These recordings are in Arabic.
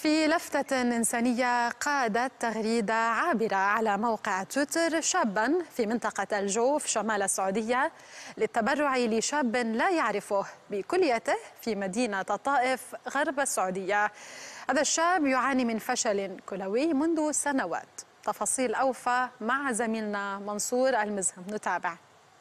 في لفتة إنسانية قادت تغريدة عابرة على موقع تويتر شابا في منطقة الجوف شمال السعودية للتبرع لشاب لا يعرفه بكليته في مدينة الطائف غرب السعودية. هذا الشاب يعاني من فشل كلوي منذ سنوات. تفاصيل أوفى مع زميلنا منصور المزهم. نتابع.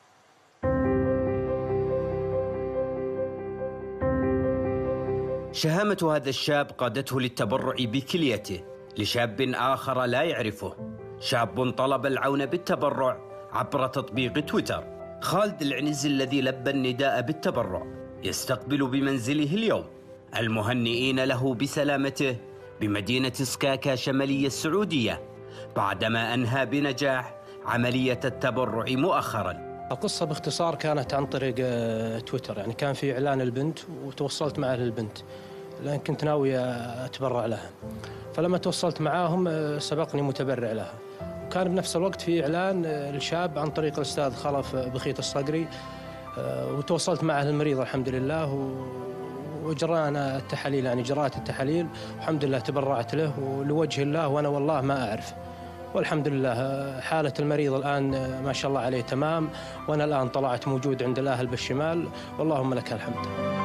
شهامة هذا الشاب قادته للتبرع بكليته لشاب آخر لا يعرفه. شاب طلب العون بالتبرع عبر تطبيق تويتر. خالد العنزي الذي لبى النداء بالتبرع يستقبل بمنزله اليوم المهنئين له بسلامته بمدينة سكاكا شمالية السعودية بعدما أنهى بنجاح عملية التبرع مؤخراً. القصة باختصار كانت عن طريق تويتر، يعني كان في إعلان البنت وتوصلت مع أهل البنت لأن كنت ناوي أتبرع لها. فلما توصلت معاهم سبقني متبرع لها، وكان بنفس الوقت في إعلان الشاب عن طريق الأستاذ خلف بخيت الصقري، وتوصلت مع أهل المريض الحمد لله وجرانا التحاليل، يعني جرات التحاليل والحمد لله تبرعت له ولوجه الله، وأنا والله ما أعرف، والحمد لله حالة المريض الآن ما شاء الله عليه تمام، وأنا الآن طلعت موجود عند الأهل بالشمال، واللهم لك الحمد.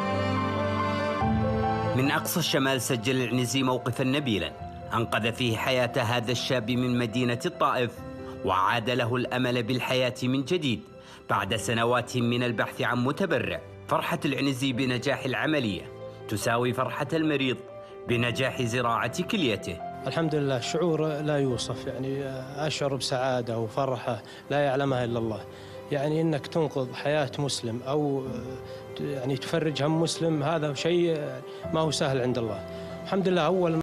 من أقصى الشمال سجل العنزي موقفا نبيلا أنقذ فيه حياة هذا الشاب من مدينة الطائف وعاد له الأمل بالحياة من جديد بعد سنوات من البحث عن متبرع. فرحة العنزي بنجاح العملية تساوي فرحة المريض بنجاح زراعة كليته. الحمد لله شعور لا يوصف، يعني أشعر بسعادة وفرحة لا يعلمها إلا الله. يعني إنك تنقذ حياة مسلم أو يعني تفرج هم مسلم، هذا شيء ما هو سهل عند الله. الحمد لله أول